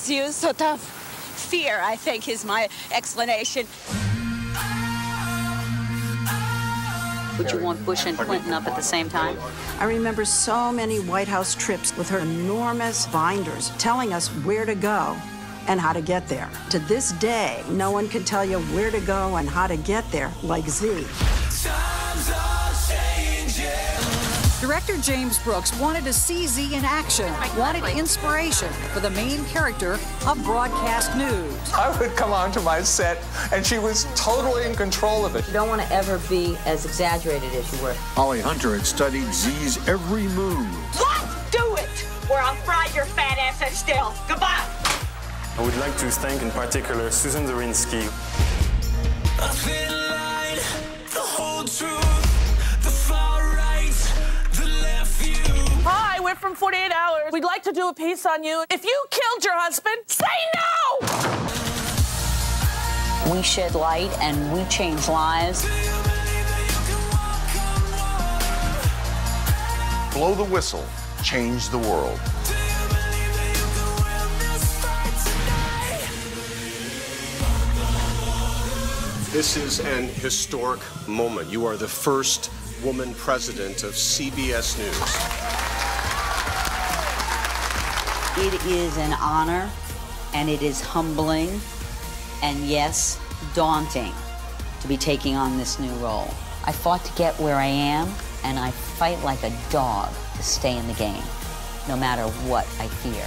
makes you so tough. Fear, I think, is my explanation. Would you want Bush and Clinton up at the same time? I remember so many White House trips with her enormous binders telling us where to go and how to get there. To this day, no one can tell you where to go and how to get there like Z. Director James Brooks wanted to see Z in action, wanted inspiration for the main character of broadcast news. I would come onto my set, and she was totally in control of it. You don't want to ever be as exaggerated as you were. Holly Hunter had studied Z's every move. Let's do it, or I'll fry your fat ass at Stahl. Goodbye. I would like to thank in particular Susan Zirinsky. A thin line, the whole truth, the far right, the left view. Hi, we're from 48 Hours. We'd like to do a piece on you. If you killed your husband, say no! We shed light and we change lives. Blow the whistle, change the world. This is an historic moment. You are the first woman president of CBS News. It is an honor, and it is humbling, and yes, daunting to be taking on this new role. I fought to get where I am, and I fight like a dog to stay in the game, no matter what I fear.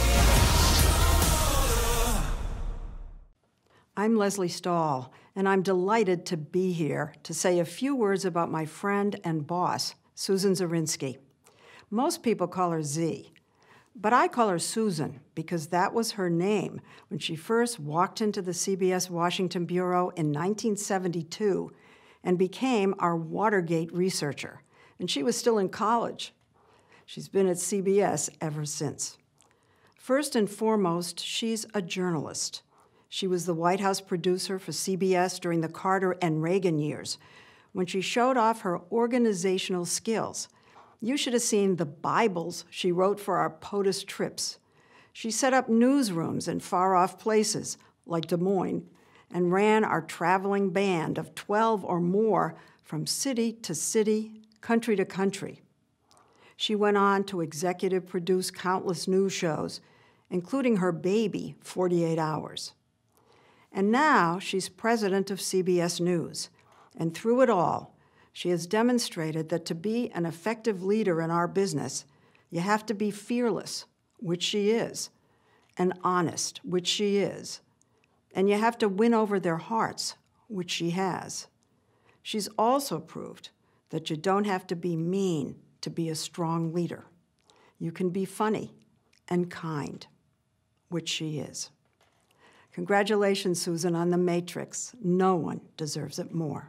I'm Lesley Stahl, and I'm delighted to be here to say a few words about my friend and boss, Susan Zirinsky. Most people call her Z, but I call her Susan because that was her name when she first walked into the CBS Washington Bureau in 1972 and became our Watergate researcher, and she was still in college. She's been at CBS ever since. First and foremost, she's a journalist. She was the White House producer for CBS during the Carter and Reagan years, when she showed off her organizational skills. You should have seen the Bibles she wrote for our POTUS trips. She set up newsrooms in far-off places, like Des Moines, and ran our traveling band of 12 or more from city to city, country to country. She went on to executive produce countless news shows, including her baby, 48 Hours. And now she's president of CBS News. And through it all, she has demonstrated that to be an effective leader in our business, you have to be fearless, which she is, and honest, which she is. And you have to win over their hearts, which she has. She's also proved that you don't have to be mean to be a strong leader. You can be funny and kind, which she is. Congratulations, Susan, on The Matrix. No one deserves it more.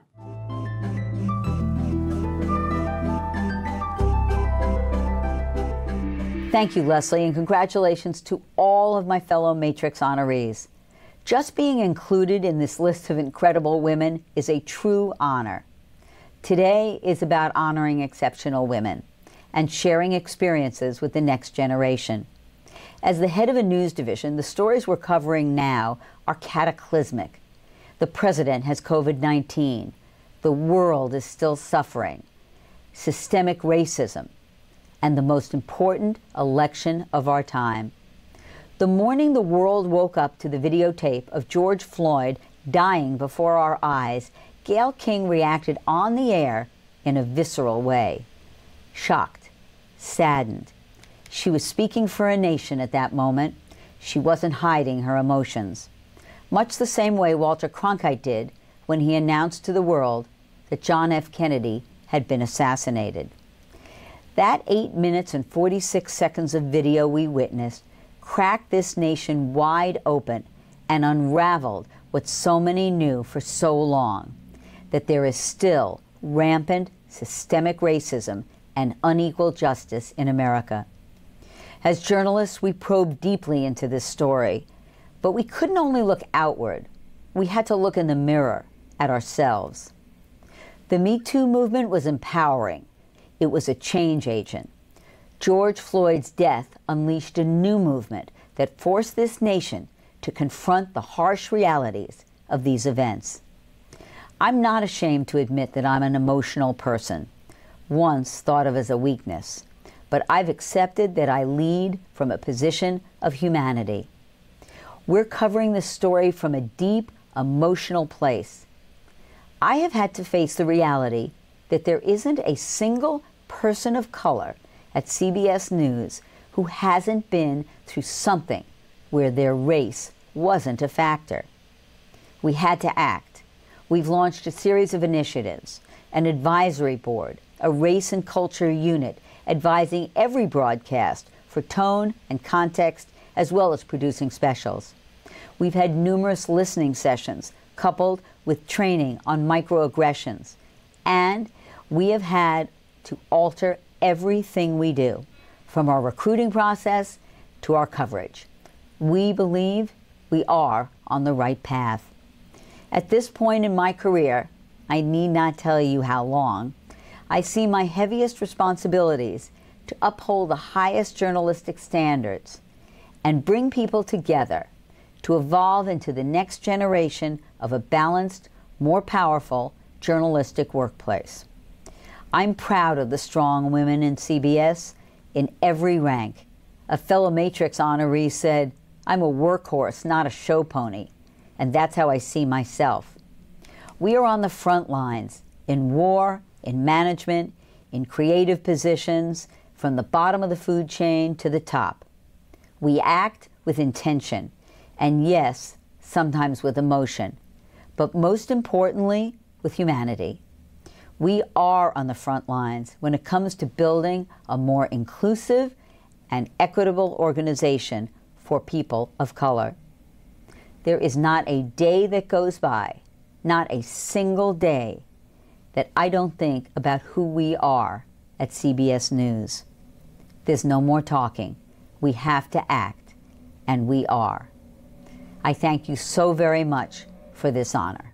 Thank you, Lesley, and congratulations to all of my fellow Matrix honorees. Just being included in this list of incredible women is a true honor. Today is about honoring exceptional women and sharing experiences with the next generation. As the head of a news division, the stories we're covering now are cataclysmic. The president has COVID-19. The world is still suffering. Systemic racism. And the most important election of our time. The morning the world woke up to the videotape of George Floyd dying before our eyes, Gayle King reacted on the air in a visceral way. Shocked, saddened. She was speaking for a nation at that moment. She wasn't hiding her emotions. Much the same way Walter Cronkite did when he announced to the world that John F. Kennedy had been assassinated. That 8 minutes and 46 seconds of video we witnessed cracked this nation wide open and unraveled what so many knew for so long, that there is still rampant systemic racism and unequal justice in America. As journalists, we probed deeply into this story, but we couldn't only look outward. We had to look in the mirror at ourselves. The Me Too movement was empowering. It was a change agent. George Floyd's death unleashed a new movement that forced this nation to confront the harsh realities of these events. I'm not ashamed to admit that I'm an emotional person, once thought of as a weakness, but I've accepted that I lead from a position of humanity. We're covering this story from a deep, emotional place. I have had to face the reality that there isn't a single person of color at CBS News who hasn't been through something where their race wasn't a factor. We had to act. We've launched a series of initiatives, an advisory board, a race and culture unit advising every broadcast for tone and context, as well as producing specials. We've had numerous listening sessions coupled with training on microaggressions, and we have had to alter everything we do, from our recruiting process to our coverage. We believe we are on the right path. At this point in my career, I need not tell you how long, I see my heaviest responsibilities to uphold the highest journalistic standards and bring people together to evolve into the next generation of a balanced, more powerful journalistic workplace. I'm proud of the strong women in CBS in every rank. A fellow Matrix honoree said, "I'm a workhorse, not a show pony," and that's how I see myself. We are on the front lines, in war, in management, in creative positions, from the bottom of the food chain to the top. We act with intention, and yes, sometimes with emotion, but most importantly, with humanity. We are on the front lines when it comes to building a more inclusive and equitable organization for people of color. There is not a day that goes by, not a single day, that I don't think about who we are at CBS News. There's no more talking. We have to act, and we are. I thank you so very much for this honor.